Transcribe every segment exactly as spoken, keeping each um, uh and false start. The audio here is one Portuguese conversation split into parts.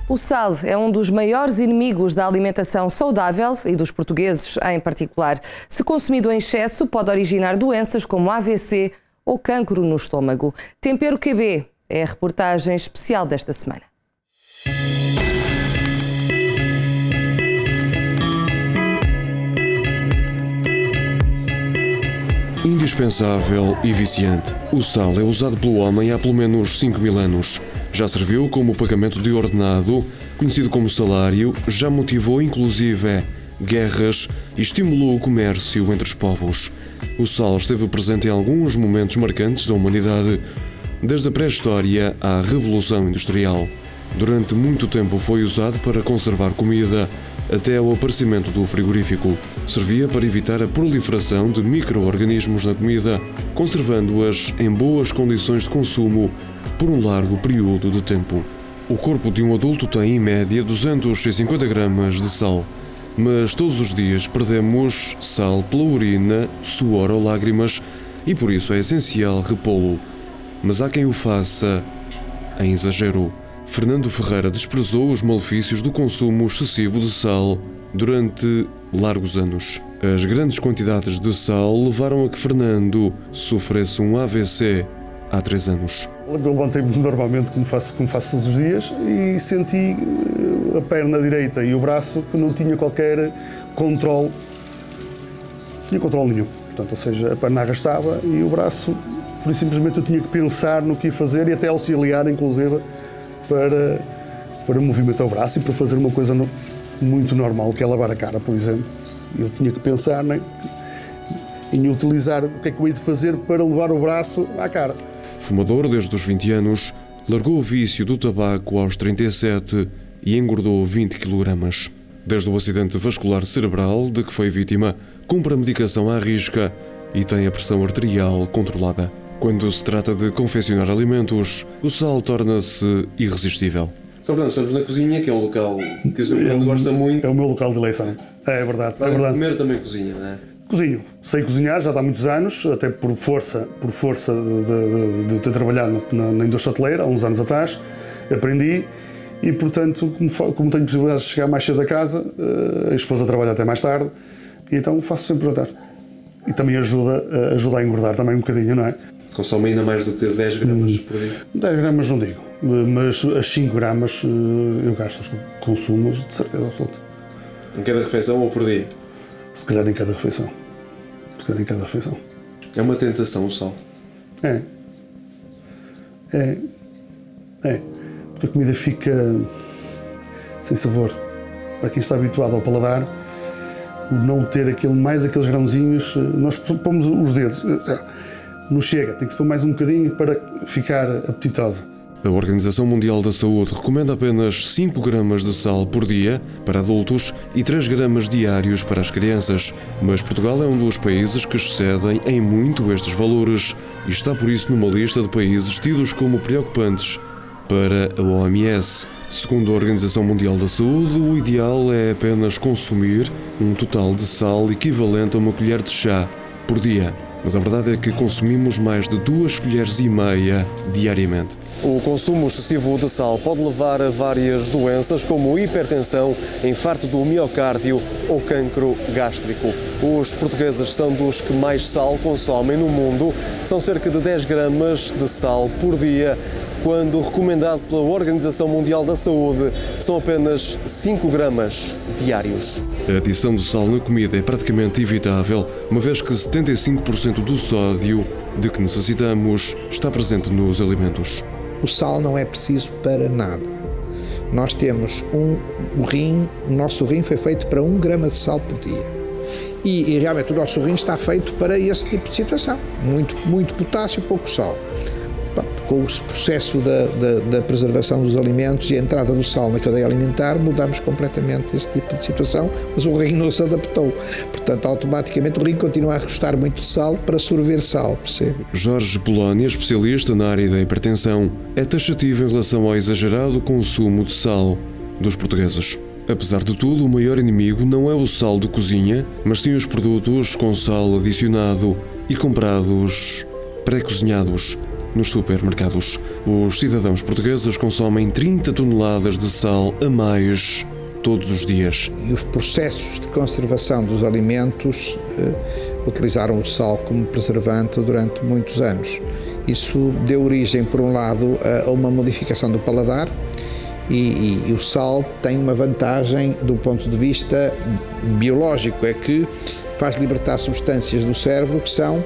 O sal é um dos maiores inimigos da alimentação saudável e dos portugueses em particular. Se consumido em excesso, pode originar doenças como A V C ou cancro no estômago. Tempero Q B é a reportagem especial desta semana. Indispensável e viciante, o sal é usado pelo homem há pelo menos cinco mil anos. Já serviu como pagamento de ordenado, conhecido como salário, já motivou inclusive guerras e estimulou o comércio entre os povos. O sal esteve presente em alguns momentos marcantes da humanidade, desde a pré-história à Revolução Industrial. Durante muito tempo foi usado para conservar comida, até ao aparecimento do frigorífico. Servia para evitar a proliferação de micro-organismos na comida, conservando-as em boas condições de consumo por um largo período de tempo. O corpo de um adulto tem, em média, duzentos e cinquenta gramas de sal, mas todos os dias perdemos sal pela urina, suor ou lágrimas e por isso é essencial repô-lo. Mas há quem o faça em exagero. Fernando Ferreira desprezou os malefícios do consumo excessivo de sal durante largos anos. As grandes quantidades de sal levaram a que Fernando sofresse um A V C há três anos. Eu levantei-me normalmente, como faço, como faço todos os dias, e senti a perna direita e o braço que não tinha qualquer controle, não tinha controle nenhum. Portanto, ou seja, a perna arrastava e o braço, por isso simplesmente eu tinha que pensar no que ia fazer e até auxiliar, inclusive, para, para movimentar o braço e para fazer uma coisa no, muito normal, que é lavar a cara, por exemplo. Eu tinha que pensar, né, em utilizar o que é que eu ia de fazer para levar o braço à cara. Fumador desde os vinte anos, largou o vício do tabaco aos trinta e sete e engordou vinte quilogramas. Desde o acidente vascular cerebral de que foi vítima, cumpre a medicação à risca e tem a pressão arterial controlada. Quando se trata de confeccionar alimentos, o sal torna-se irresistível. Só portanto, estamos na cozinha, que é um local que o senhor Fernando gosta muito. É o meu local de eleição. É verdade. Para é verdade. comer também cozinha, não é? Cozinho. Sei cozinhar já há muitos anos, até por força, por força de, de, de ter trabalhado na, na indústria hoteleira, há uns anos atrás. Aprendi e, portanto, como, como tenho possibilidade de chegar mais cedo a casa, a esposa trabalha até mais tarde, e então faço sempre jantar. E também ajuda, ajuda a engordar também um bocadinho, não é? Consome ainda mais do que dez gramas hum, por dia? dez gramas não digo, mas as cinco gramas eu gasto os consumos de certeza absoluta. Em cada refeição ou por dia? Se calhar em cada refeição. Se calhar em cada refeição. É uma tentação o sal? É. É. É. Porque a comida fica sem sabor. Para quem está habituado ao paladar, o não ter aquele, mais aqueles grãozinhos, nós pomos os dedos. Não chega, tem que se pôr mais um bocadinho para ficar apetitosa. A Organização Mundial da Saúde recomenda apenas cinco gramas de sal por dia para adultos e três gramas diários para as crianças. Mas Portugal é um dos países que excedem em muito estes valores e está por isso numa lista de países tidos como preocupantes para a O M S. Segundo a Organização Mundial da Saúde, o ideal é apenas consumir um total de sal equivalente a uma colher de chá por dia. Mas a verdade é que consumimos mais de duas colheres e meia diariamente. O consumo excessivo de sal pode levar a várias doenças, como hipertensão, infarto do miocárdio ou cancro gástrico. Os portugueses são dos que mais sal consomem no mundo. São cerca de dez gramas de sal por dia, quando recomendado pela Organização Mundial da Saúde são apenas cinco gramas diários. A adição de sal na comida é praticamente evitável, uma vez que setenta e cinco por cento do sódio de que necessitamos está presente nos alimentos. O sal não é preciso para nada. Nós temos um o rim, o nosso rim foi feito para um grama de sal por dia. E, e realmente o nosso rim está feito para esse tipo de situação. Muito, muito potássio, pouco sal. Com o processo da, da, da preservação dos alimentos e a entrada do sal na cadeia alimentar, mudamos completamente este tipo de situação, mas o rim não se adaptou. Portanto, automaticamente o rim continua a gostar muito de sal para sorver sal, percebe? Jorge Polónia, especialista na área da hipertensão, é taxativo em relação ao exagerado consumo de sal dos portugueses. Apesar de tudo, o maior inimigo não é o sal de cozinha, mas sim os produtos com sal adicionado e comprados pré-cozinhados nos supermercados. Os cidadãos portugueses consomem trinta toneladas de sal a mais todos os dias. E os processos de conservação dos alimentos eh, utilizaram o sal como preservante durante muitos anos. Isso deu origem, por um lado, a uma modificação do paladar e, e, e o sal tem uma vantagem do ponto de vista biológico, é que faz libertar substâncias do cérebro que são uh,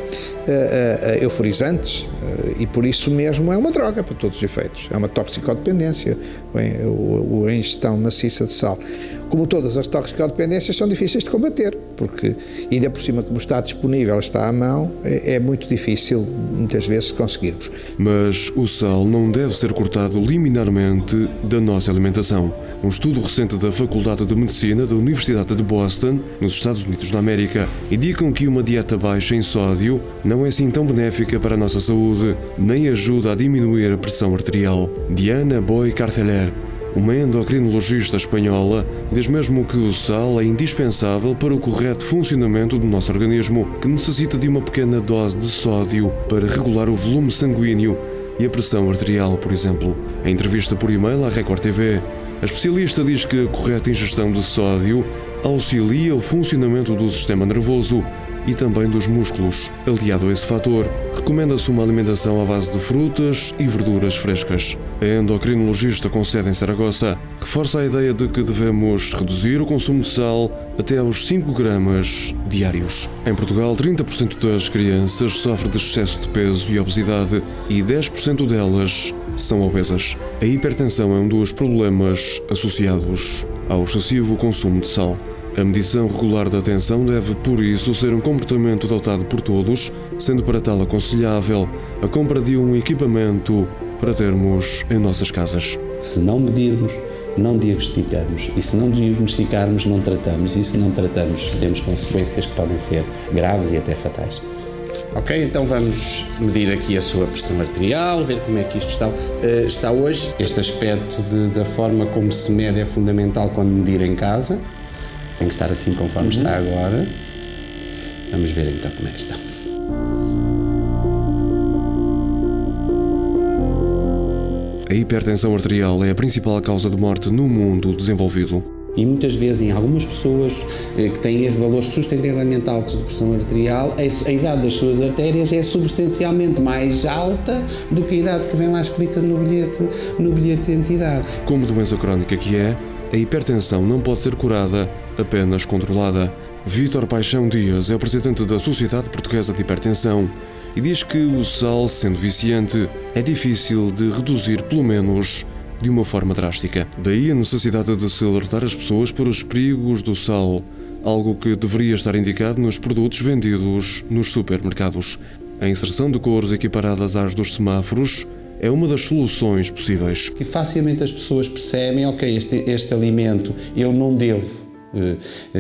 uh, euforizantes uh, e por isso mesmo é uma droga para todos os efeitos. É uma toxicodependência, bem, o, a ingestão maciça de sal. Como todas as toxicodependências são difíceis de combater, porque ainda por cima como está disponível, está à mão, é, é muito difícil muitas vezes conseguirmos. Mas o sal não deve ser cortado liminarmente da nossa alimentação. Um estudo recente da Faculdade de Medicina da Universidade de Boston, nos Estados Unidos da América, indicam que uma dieta baixa em sódio não é assim tão benéfica para a nossa saúde, nem ajuda a diminuir a pressão arterial. Diana Boy Carceller, uma endocrinologista espanhola, diz mesmo que o sal é indispensável para o correto funcionamento do nosso organismo, que necessita de uma pequena dose de sódio para regular o volume sanguíneo e a pressão arterial, por exemplo. Em entrevista por e-mail à Record T V, a especialista diz que a correta ingestão de sódio auxilia o funcionamento do sistema nervoso e também dos músculos. Aliado a esse fator, recomenda-se uma alimentação à base de frutas e verduras frescas. A endocrinologista com sede em Saragossa reforça a ideia de que devemos reduzir o consumo de sal até aos cinco gramas diários. Em Portugal, trinta por cento das crianças sofrem de excesso de peso e obesidade e dez por cento delas são obesas. A hipertensão é um dos problemas associados ao excessivo consumo de sal. A medição regular da tensão deve, por isso, ser um comportamento adotado por todos, sendo para tal aconselhável a compra de um equipamento para termos em nossas casas. Se não medirmos, não diagnosticamos, e se não diagnosticarmos, não tratamos, e se não tratamos, temos consequências que podem ser graves e até fatais. Ok, então vamos medir aqui a sua pressão arterial, ver como é que isto está, uh, está hoje. Este aspecto de, da forma como se mede é fundamental quando medir em casa. Tem que estar assim conforme uhum. está agora. Vamos ver então como é que está. A hipertensão arterial é a principal causa de morte no mundo desenvolvido. E muitas vezes, em algumas pessoas eh, que têm valores sustentavelmente altos de pressão arterial, a, a idade das suas artérias é substancialmente mais alta do que a idade que vem lá escrita no bilhete, no bilhete de identidade. Como doença crónica que é, a hipertensão não pode ser curada, apenas controlada. Vítor Paixão Dias é o presidente da Sociedade Portuguesa de Hipertensão e diz que o sal, sendo viciante, é difícil de reduzir, pelo menos de uma forma drástica. Daí a necessidade de se alertar as pessoas para os perigos do sal, algo que deveria estar indicado nos produtos vendidos nos supermercados. A inserção de cores equiparadas às dos semáforos é uma das soluções possíveis. Que facilmente as pessoas percebem, ok, este, este alimento eu não devo Uh,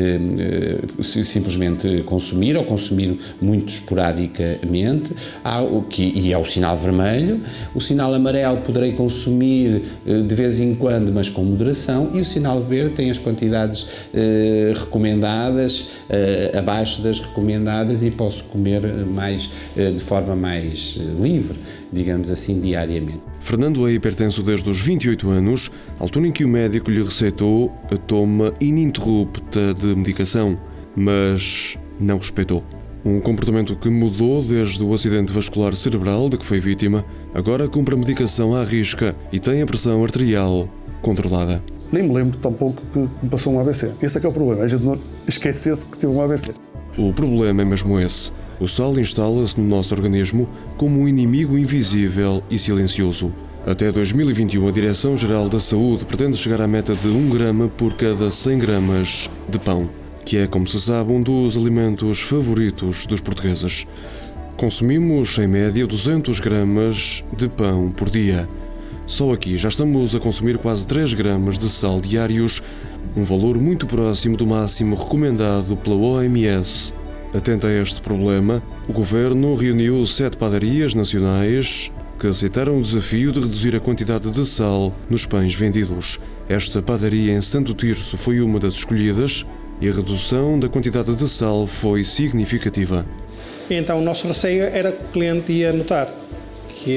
uh, uh, simplesmente consumir ou consumir muito esporadicamente. Há o que, e é o sinal vermelho. O sinal amarelo poderei consumir uh, de vez em quando, mas com moderação, e o sinal verde tem as quantidades uh, recomendadas, uh, abaixo das recomendadas, e posso comer mais, uh, de forma mais uh, livre, digamos assim, diariamente. Fernando é hipertenso desde os vinte e oito anos, altura em que o médico lhe receitou a toma ininterrupta de medicação, mas não respeitou. Um comportamento que mudou desde o acidente vascular cerebral de que foi vítima, agora cumpre a medicação à risca e tem a pressão arterial controlada. Nem me lembro tampouco que me passou um A V C. Esse é que é o problema, a gente não esquecesse que teve um A V C. O problema é mesmo esse. O sal instala-se no nosso organismo como um inimigo invisível e silencioso. Até dois mil e vinte e um, a Direção-Geral da Saúde pretende chegar à meta de um grama por cada cem gramas de pão, que é, como se sabe, um dos alimentos favoritos dos portugueses. Consumimos, em média, duzentos gramas de pão por dia. Só aqui já estamos a consumir quase três gramas de sal diários, um valor muito próximo do máximo recomendado pela O M S. Atento a este problema, o Governo reuniu sete padarias nacionais que aceitaram o desafio de reduzir a quantidade de sal nos pães vendidos. Esta padaria em Santo Tirso foi uma das escolhidas e a redução da quantidade de sal foi significativa. Então o nosso receio era que o cliente ia notar que ia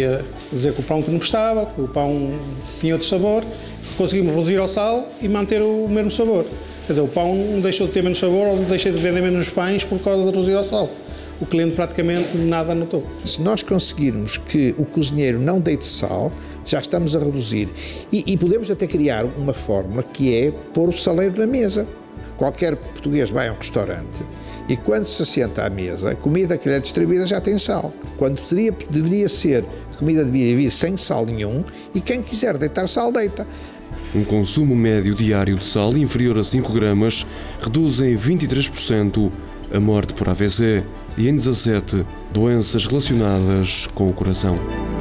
dizer que o pão que não prestava, que o pão tinha outro sabor, conseguimos reduzir ao sal e manter o mesmo sabor. Quer dizer, o pão deixou de ter menos sabor ou deixei de vender menos pães por causa de reduzir ao sal. O cliente praticamente nada notou. Se nós conseguirmos que o cozinheiro não deite sal, já estamos a reduzir. E, e podemos até criar uma fórmula que é pôr o saleiro na mesa. Qualquer português vai a um restaurante e quando se assenta à mesa, a comida que lhe é distribuída já tem sal. Quando teria, deveria ser, a comida deveria vir sem sal nenhum e quem quiser deitar sal, deita. Um consumo médio diário de sal inferior a cinco gramas reduz em vinte e três por cento a morte por A V C e em dezassete por cento doenças relacionadas com o coração.